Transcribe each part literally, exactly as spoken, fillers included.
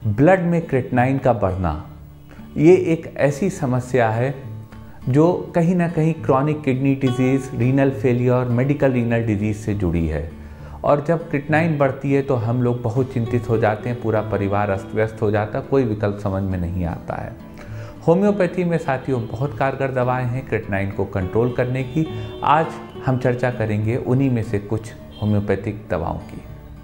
Blood में creatinine का बढ़ना ये एक ऐसी समस्या है जो कहीं ना कहीं chronic kidney disease, renal failure, medical renal disease से जुड़ी है। और जब क्रिएटिनिन बढ़ती है तो हम लोग बहुत चिंतित हो जाते हैं, पूरा परिवार अस्त व्यस्त हो जाता है, कोई विकल्प समझ में नहीं आता है। होम्योपैथी में साथियों बहुत कारगर दवाएं हैं क्रिएटिनिन को कंट्रोल करने की। आज हम चर्चा करेंगे उन्हीं में से कुछ होम्योपैथिक दवाओं की।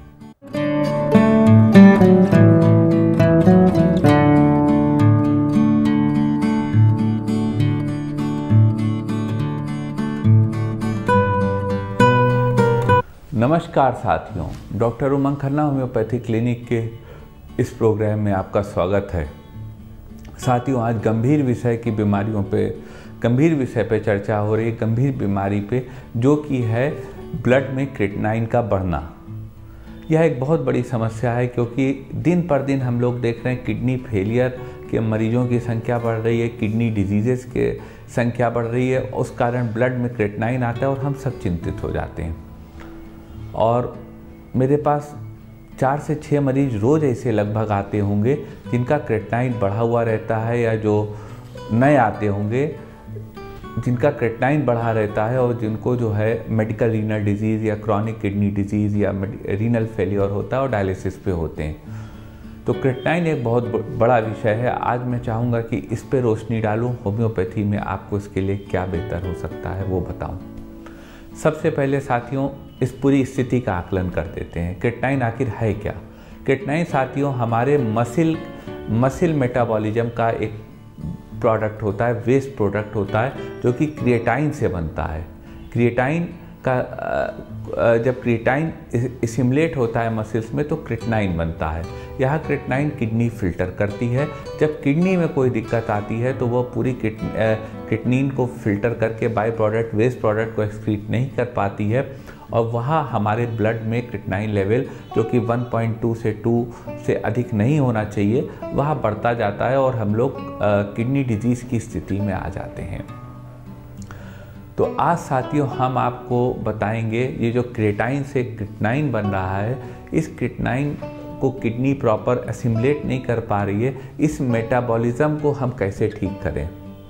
नमस्कार साथियों, doctor Umang Khanna homeopathy clinic के इस प्रोग्राम में आपका स्वागत है। साथियों, आज गंभीर विषय की बीमारियों पे गंभीर विषय पे चर्चा हो रही है, गंभीर बीमारी पे, जो कि है ब्लड में क्रिएटिनिन का बढ़ना। यह एक बहुत बड़ी समस्या है क्योंकि दिन पर दिन हम लोग देख रहे हैं किडनी फेलियर के मरीजों की संख्या बढ़ रही है, किडनी डिजीज़ेस के संख्या बढ़ रही है। उस कारण ब्लड में क्रिएटिनिन आता है और हम सब चिंतित हो जाते हैं। और मेरे पास चार से छः मरीज रोज़ ऐसे लगभग आते होंगे जिनका क्रिएटिनिन बढ़ा हुआ रहता है, या जो नए आते होंगे जिनका क्रिएटिनिन बढ़ा रहता है और जिनको जो है मेडिकल रीनल डिजीज़ या क्रॉनिक किडनी डिजीज़ या रीनल फेलियर होता है और डायलिसिस पे होते हैं। तो क्रिएटिनिन एक बहुत बड़ा विषय है। आज मैं चाहूँगा कि इस पे रोशनी डालूँ, होम्योपैथी में आपको इसके लिए क्या बेहतर हो सकता है वो बताऊँ। सबसे पहले साथियों इस पूरी स्थिति का आकलन कर देते हैं। क्रिएटिनिन आखिर है क्या? क्रिएटिनिन साथियों हमारे मसिल मसिल मेटाबॉलिज्म का एक प्रोडक्ट होता है, वेस्ट प्रोडक्ट होता है, जो कि क्रिएटिनिन से बनता है। क्रिएटिनिन का जब क्रिएटिनिन एसिमुलेट होता है मसिल्स में तो क्रिएटिनिन बनता है। यह क्रिएटिनिन किडनी फिल्टर करती है। जब किडनी में कोई दिक्कत आती है तो वह पूरी क्रिएटिनिन को फिल्टर करके बाई प्रोडक्ट, वेस्ट प्रोडक्ट को एक्सक्रीट नहीं कर पाती है, और वहाँ हमारे ब्लड में क्रिएटिनिन लेवल जो कि वन पॉइंट टू से टू से अधिक नहीं होना चाहिए, वह बढ़ता जाता है और हम लोग किडनी डिजीज़ की स्थिति में आ जाते हैं। तो आज साथियों हम आपको बताएंगे ये जो क्रिएटिनिन से क्रिएटिनिन बन रहा है, इस क्रिएटिनिन को किडनी प्रॉपर एसिमुलेट नहीं कर पा रही है, इस मेटाबॉलिज्म को हम कैसे ठीक करें,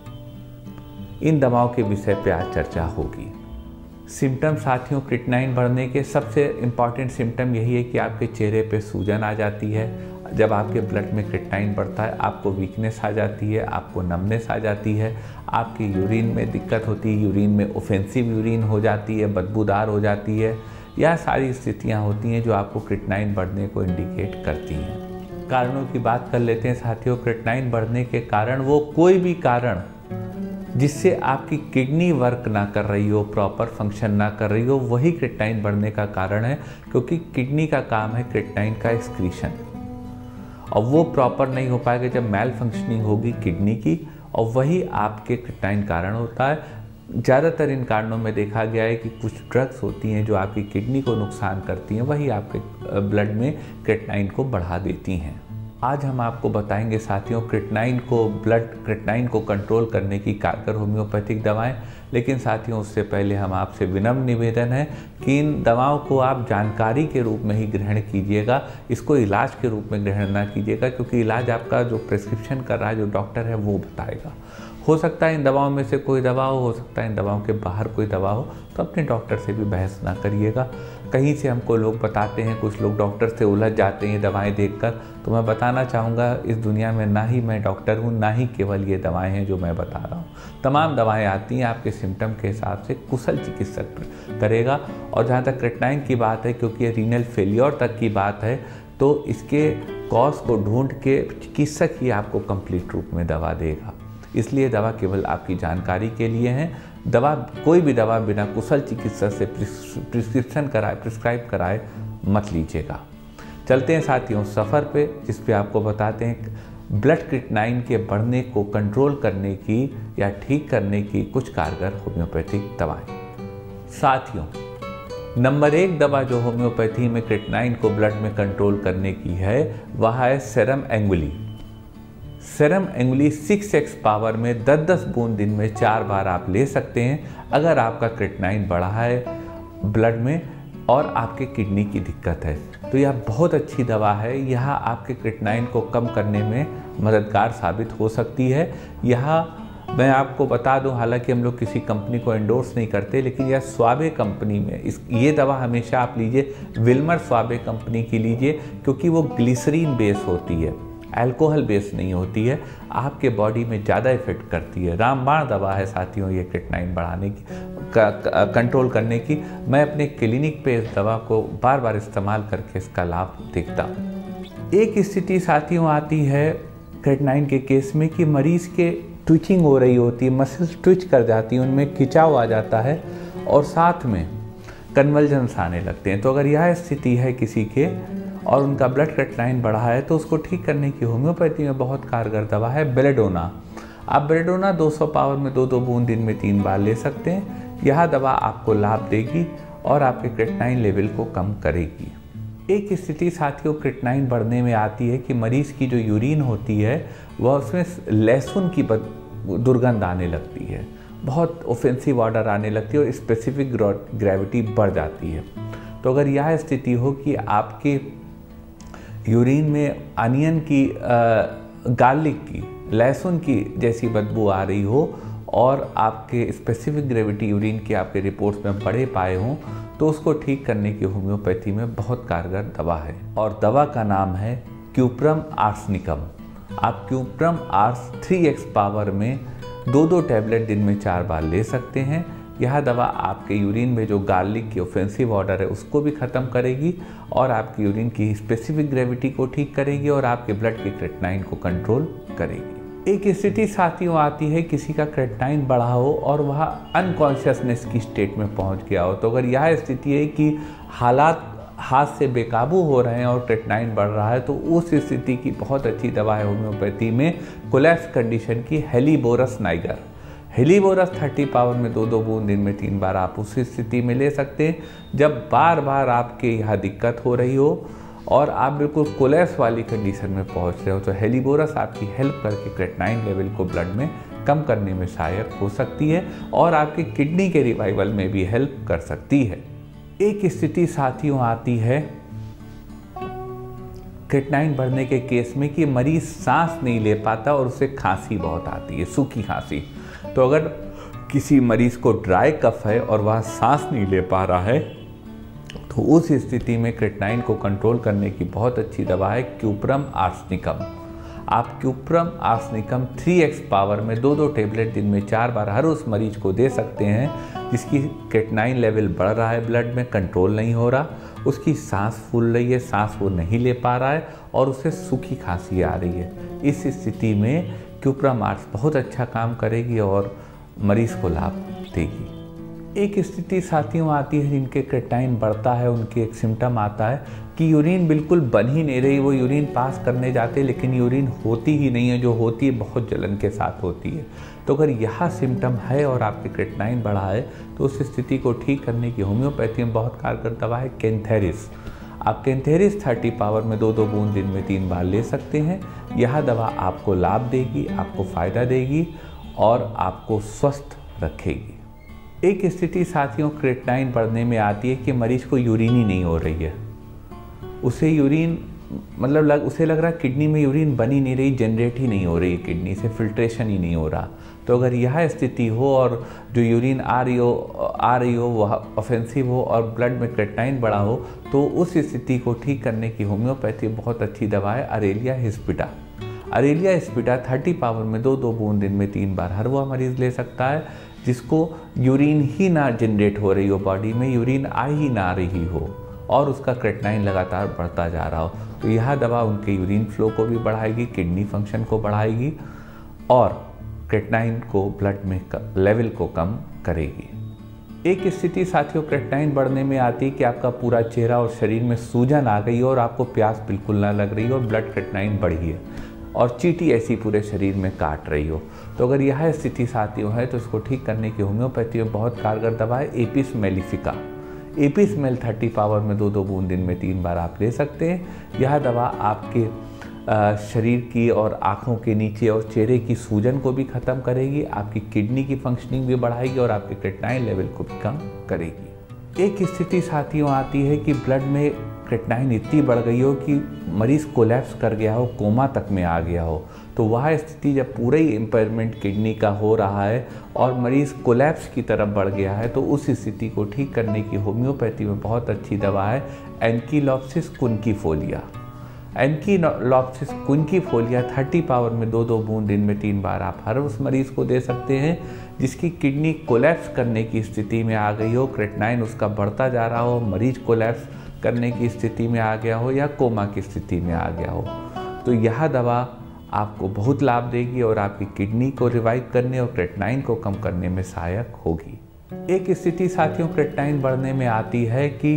इन दवाओं के विषय पे आज चर्चा होगी। सिम्टम साथियों क्रिएटिनिन बढ़ने के सबसे इम्पॉर्टेंट सिम्टम यही है कि आपके चेहरे पे सूजन आ जाती है। जब आपके ब्लड में क्रिएटिनिन बढ़ता है आपको वीकनेस आ जाती है, आपको नमनेस आ जाती है, आपकी यूरिन में दिक्कत होती है, यूरिन में ऑफेंसिव यूरिन हो जाती है, बदबूदार हो जाती है। यह सारी स्थितियां होती हैं जो आपको क्रिएटिनिन बढ़ने को इंडिकेट करती हैं। कारणों की बात कर लेते हैं साथियों। क्रिएटिनिन बढ़ने के कारण, वो कोई भी कारण जिससे आपकी किडनी वर्क ना कर रही हो, प्रॉपर फंक्शन ना कर रही हो, वही क्रिएटिनिन बढ़ने का कारण है। क्योंकि किडनी का काम है क्रिएटिनिन का एक्सक्रीशन, और वो प्रॉपर नहीं हो पाएगा जब मैल फंक्शनिंग होगी किडनी की, और वही आपके क्रिएटिनिन कारण होता है। ज़्यादातर इन कारणों में देखा गया है कि कुछ ड्रग्स होती हैं जो आपकी किडनी को नुकसान करती हैं, वही आपके ब्लड में क्रिएटिनिन को बढ़ा देती हैं। आज हम आपको बताएंगे साथियों क्रिएटिनिन को ब्लड क्रिएटिनिन को कंट्रोल करने की कारगर होम्योपैथिक दवाएं। लेकिन साथियों उससे पहले हम आपसे विनम्र निवेदन है कि इन दवाओं को आप जानकारी के रूप में ही ग्रहण कीजिएगा, इसको इलाज के रूप में ग्रहण ना कीजिएगा, क्योंकि इलाज आपका जो प्रिस्क्रिप्शन कर रहा है जो डॉक्टर है वो बताएगा। हो सकता है इन दवाओं में से कोई दवा हो हो सकता है इन दवाओं के बाहर कोई दवा हो, तो अपने डॉक्टर से भी बहस ना करिएगा। कहीं से हमको लोग बताते हैं, कुछ लोग डॉक्टर से उलझ जाते हैं दवाएं देखकर, तो मैं बताना चाहूँगा इस दुनिया में ना ही मैं डॉक्टर हूँ, ना ही केवल ये दवाएं हैं जो मैं बता रहा हूँ। तमाम दवाएं आती हैं, आपके सिम्टम के हिसाब से कुशल चिकित्सक करेगा। और जहाँ तक क्रिएटिनिन की बात है, क्योंकि ये रीनल फेलियर तक की बात है, तो इसके कॉज को ढूंढ के चिकित्सक ही आपको कंप्लीट रूप में दवा देगा। इसलिए दवा केवल आपकी जानकारी के लिए है। दवा कोई भी दवा बिना कुशल चिकित्सक से प्रिस्क्रिप्शन कराए प्रिस्क्राइब कराए मत लीजिएगा। चलते हैं साथियों सफ़र पे, जिस पे आपको बताते हैं ब्लड क्रिएटिनिन के बढ़ने को कंट्रोल करने की या ठीक करने की कुछ कारगर होम्योपैथिक दवाएं। साथियों नंबर एक दवा जो होम्योपैथी में क्रिएटिनिन को ब्लड में कंट्रोल करने की है वह है serum anguillae. Serum anguillae six X power में दस दस बूंद दिन में चार बार आप ले सकते हैं अगर आपका क्रिएटिनिन बढ़ा है ब्लड में और आपके किडनी की दिक्कत है तो यह बहुत अच्छी दवा है। यह आपके क्रिएटिनिन को कम करने में मददगार साबित हो सकती है। यह मैं आपको बता दूं, हालांकि हम लोग किसी कंपनी को एंडोर्स नहीं करते, लेकिन यह स्वाबे कंपनी में इस ये दवा हमेशा आप लीजिए, विल्मर स्वाबे कंपनी की लीजिए, क्योंकि वो ग्लिसरीन बेस होती है, अल्कोहल बेस नहीं होती है, आपके बॉडी में ज़्यादा इफेक्ट करती है। रामबाण दवा है साथियों ये क्रिएटिनिन बढ़ाने की, कंट्रोल करने की। मैं अपने क्लिनिक पे इस दवा को बार बार इस्तेमाल करके इसका लाभ देखता हूँ। एक स्थिति साथियों आती है क्रिएटिनिन के केस में कि मरीज़ के ट्विचिंग हो रही होती है, मसल्स ट्विच कर जाती हैं, उनमें खिंचाव आ जाता है और साथ में कन्वल्जन्स आने लगते हैं। तो अगर यह स्थिति है किसी के और उनका ब्लड क्रिएटिनिन बढ़ा है तो उसको ठीक करने की होम्योपैथी में बहुत कारगर दवा है बेलेडोना। आप बेलेडोना दो सौ पावर में दो दो बूंद दिन में तीन बार ले सकते हैं। यह दवा आपको लाभ देगी और आपके क्रिएटिनिन लेवल को कम करेगी। एक स्थिति साथियों क्रिएटिनिन बढ़ने में आती है कि मरीज़ की जो यूरिन होती है वह उसमें लहसुन की दुर्गंध आने लगती है, बहुत ऑफेंसिव ऑर्डर आने लगती है और स्पेसिफिक ग्रेविटी बढ़ जाती है। तो अगर यह स्थिति हो कि आपके यूरिन में अनियन की, गार्लिक की, लहसुन की जैसी बदबू आ रही हो और आपके स्पेसिफिक ग्रेविटी यूरिन की आपके रिपोर्ट्स में बढ़े पाए हों, तो उसको ठीक करने की होम्योपैथी में बहुत कारगर दवा है और दवा का नाम है क्यूप्रम आर्सेनिकम। आप cuprum ars three X power में दो दो टैबलेट दिन में चार बार ले सकते हैं। यह दवा आपके यूरिन में जो गार्लिक की ऑफेंसिव ऑर्डर है उसको भी ख़त्म करेगी और आपकी यूरिन की स्पेसिफिक ग्रेविटी को ठीक करेगी और आपके ब्लड के क्रिएटिनिन को कंट्रोल करेगी। एक स्थिति साथियों आती है किसी का क्रिएटिनिन बढ़ा हो और वह अनकॉन्शियसनेस की स्टेट में पहुंच गया हो। तो अगर यह स्थिति है कि हालात हाथ से बेकाबू हो रहे हैं और क्रिएटिनिन बढ़ रहा है तो उस स्थिति की बहुत अच्छी दवा है होम्योपैथी में कोलैप्स कंडीशन की helleborus niger. Helleborus thirty power में दो दो बूंद दिन में तीन बार आप उस स्थिति में ले सकते हैं जब बार बार आपके यहाँ दिक्कत हो रही हो और आप बिल्कुल कोलैप्स वाली कंडीशन में पहुँच रहे हो। तो हेलीबोरस आपकी हेल्प करके क्रिएटिनिन लेवल को ब्लड में कम करने में सहायक हो सकती है और आपकी किडनी के रिवाइवल में भी हेल्प कर सकती है। एक स्थिति साथियों आती है क्रिएटिनिन बढ़ने के केस में कि मरीज सांस नहीं ले पाता और उसे खांसी बहुत आती है, सूखी खांसी। तो अगर किसी मरीज को ड्राई कफ है और वह सांस नहीं ले पा रहा है तो उस स्थिति में क्रिएटिनिन को कंट्रोल करने की बहुत अच्छी दवा है क्यूप्रम आर्सेनिकम। आप cuprum arsenicum three X power में दो दो टेबलेट दिन में चार बार हर उस मरीज को दे सकते हैं जिसकी क्रिएटिनिन लेवल बढ़ रहा है, ब्लड में कंट्रोल नहीं हो रहा, उसकी सांस फूल रही है, सांस वो नहीं ले पा रहा है और उसे सूखी खांसी आ रही है। इस स्थिति में क्यूप्रम आर्स बहुत अच्छा काम करेगी और मरीज को लाभ देगी। एक स्थिति साथियों आती है जिनके क्रिएटिनिन बढ़ता है, उनके एक सिम्टम आता है कि यूरिन बिल्कुल बन ही नहीं रही, वो यूरिन पास करने जाते लेकिन यूरिन होती ही नहीं है, जो होती है बहुत जलन के साथ होती है। तो अगर यह सिम्टम है और आपके क्रिएटिनिन बढ़ा है तो उस स्थिति को ठीक करने की होम्योपैथी में बहुत कारगर दवा है केंथेरिस। आप केंथेरिस थर्टी पावर में दो दो बूंद दिन में तीन बार ले सकते हैं। यह दवा आपको लाभ देगी, आपको फ़ायदा देगी और आपको स्वस्थ रखेगी। एक स्थिति साथियों क्रिएटिनिन बढ़ने में आती है कि मरीज को यूरिन ही नहीं हो रही है, उसे यूरिन मतलब लग उसे लग रहा है किडनी में यूरिन बन ही नहीं रही, जनरेट ही नहीं हो रही, किडनी से फिल्ट्रेशन ही नहीं हो रहा। तो अगर यह स्थिति हो और जो यूरिन आ रही हो आ रही हो वह ऑफेंसिव हो और ब्लड में क्रिएटिनिन बढ़ा हो तो उस स्थिति को ठीक करने की होम्योपैथी बहुत अच्छी दवा है aralia hispida. Aralia hispida thirty power में दो दो बूंद दिन में तीन बार हर वह मरीज़ ले सकता है जिसको यूरिन ही ना जनरेट हो रही हो, बॉडी में यूरिन आ ही ना रही हो और उसका क्रिएटिनिन लगातार बढ़ता जा रहा हो। तो यह दवा उनके यूरिन फ्लो को भी बढ़ाएगी, किडनी फंक्शन को बढ़ाएगी और क्रिएटिनिन को ब्लड में लेवल को कम करेगी। एक स्थिति साथियों क्रिएटिनिन बढ़ने में आती है कि आपका पूरा चेहरा और शरीर में सूजन आ गई और आपको प्यास बिल्कुल ना लग रही हो और ब्लड क्रिएटिनिन बढ़ी है और चींटी ऐसी पूरे शरीर में काट रही हो। तो अगर यह स्थिति साथियों है तो इसको ठीक करने की होम्योपैथी में बहुत कारगर दवा है apis mellifica. Apis mel thirty power में दो दो बूंद दिन में तीन बार आप ले सकते हैं। यह दवा आपके शरीर की और आँखों के नीचे और चेहरे की सूजन को भी ख़त्म करेगी, आपकी किडनी की फंक्शनिंग भी बढ़ाएगी और आपके क्रिएटिनिन लेवल को भी कम करेगी। एक स्थिति साथियों आती है कि ब्लड में क्रेटिनाइन इतनी बढ़ गई हो कि मरीज़ कोलैप्स कर गया हो, कोमा तक में आ गया हो। तो वह स्थिति जब पूरा ही इम्पेयरमेंट किडनी का हो रहा है और मरीज़ कोलैप्स की तरफ बढ़ गया है, तो उस स्थिति को ठीक करने की होम्योपैथी में बहुत अच्छी दवा है एनकीलॉप्सिस कुनकीफोलिया। एनकीलॉप्सिस कुनकीफोलिया थर्टी पावर में दो दो बूंद दिन में तीन बार आप हर उस मरीज़ को दे सकते हैं जिसकी किडनी कोलैप्स करने की स्थिति में आ गई हो, क्रेटिनाइन उसका बढ़ता जा रहा हो, मरीज कोलैप्स करने की स्थिति में आ गया हो या कोमा की स्थिति में आ गया हो। तो यह दवा आपको बहुत लाभ देगी और आपकी किडनी को रिवाइव करने और क्रेटिनाइन को कम करने में सहायक होगी। एक स्थिति साथियों क्रेटिनाइन बढ़ने में आती है कि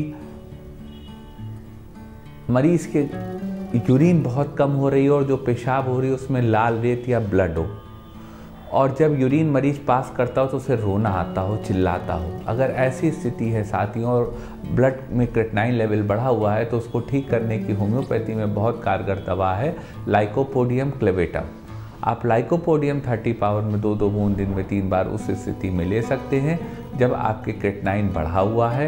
मरीज के यूरिन बहुत कम हो रही हो और जो पेशाब हो रही है उसमें लाल रेत या ब्लड हो, और जब यूरिन मरीज पास करता हो तो उसे रोना आता हो, चिल्लाता हो। अगर ऐसी स्थिति है साथियों और ब्लड में क्रेटिनाइन लेवल बढ़ा हुआ है तो उसको ठीक करने की होम्योपैथी में बहुत कारगर दवा है लाइकोपोडियम क्लेवेटम। आप लाइकोपोडियम थर्टी पावर में दो दो बूंद दिन में तीन बार उस स्थिति में ले सकते हैं जब आपके क्रेटिनाइन बढ़ा हुआ है,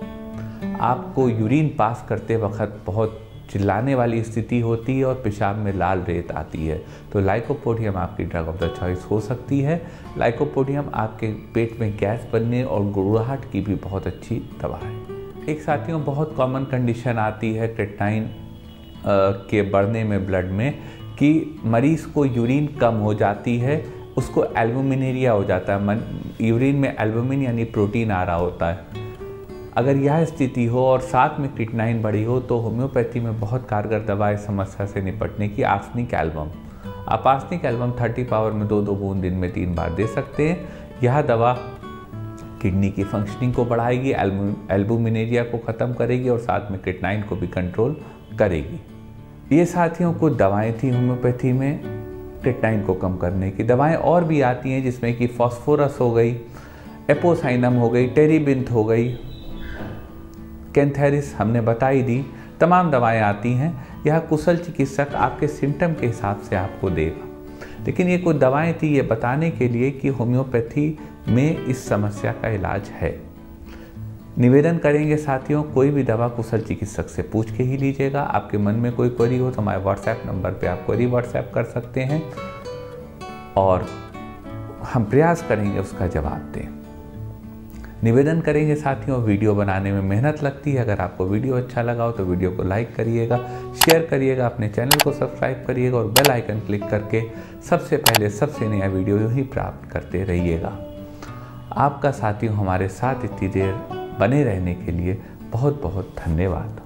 आपको यूरिन पास करते वक्त बहुत चिल्लाने वाली स्थिति होती है और पेशाब में लाल रेत आती है, तो लाइकोपोडियम आपकी ड्रग ऑफ द चॉइस हो सकती है। लाइकोपोडियम आपके पेट में गैस बनने और गुड़गुड़ाहट की भी बहुत अच्छी दवा है। एक साथियों बहुत कॉमन कंडीशन आती है क्रेटिनाइन के बढ़ने में ब्लड में कि मरीज़ को यूरिन कम हो जाती है, उसको एल्बुमिनेरिया हो जाता है, यूरिन में एल्बुमिन यानी प्रोटीन आ रहा होता है। अगर यह स्थिति हो और साथ में क्रेटिनाइन बढ़ी हो तो होम्योपैथी में बहुत कारगर दवा इस समस्या से निपटने की आर्सेनिक एल्बम। आप आर्सेनिक एल्बम थर्टी पावर में दो दो बूंद दिन में तीन बार दे सकते हैं। यह दवा किडनी की फंक्शनिंग को बढ़ाएगी, एल्बुमिनेरिया को ख़त्म करेगी और साथ में क्रेटिनाइन को भी कंट्रोल करेगी। ये साथियों को दवाएँ थी होम्योपैथी में क्रेटिनाइन को कम करने की। दवाएँ और भी आती हैं जिसमें कि फॉस्फोरस हो गई, एपोसाइनम हो गई, टेरीबिंथ हो गई, कैंथेरिस हमने बताई दी, तमाम दवाएं आती हैं। यह कुशल चिकित्सक आपके सिम्टम के हिसाब से आपको देगा, लेकिन ये कुछ दवाएं थी ये बताने के लिए कि होम्योपैथी में इस समस्या का इलाज है। निवेदन करेंगे साथियों कोई भी दवा कुशल चिकित्सक से पूछ के ही लीजिएगा। आपके मन में कोई क्वेरी हो तो हमारे व्हाट्सएप नंबर पे आप क्वेरी व्हाट्सएप कर सकते हैं और हम प्रयास करेंगे उसका जवाब दें। निवेदन करेंगे साथियों वीडियो बनाने में मेहनत लगती है। अगर आपको वीडियो अच्छा लगा हो तो वीडियो को लाइक करिएगा, शेयर करिएगा, अपने चैनल को सब्सक्राइब करिएगा और बेल आइकन क्लिक करके सबसे पहले सबसे नया वीडियो ही प्राप्त करते रहिएगा। आपका साथियों हमारे साथ इतनी देर बने रहने के लिए बहुत बहुत धन्यवाद।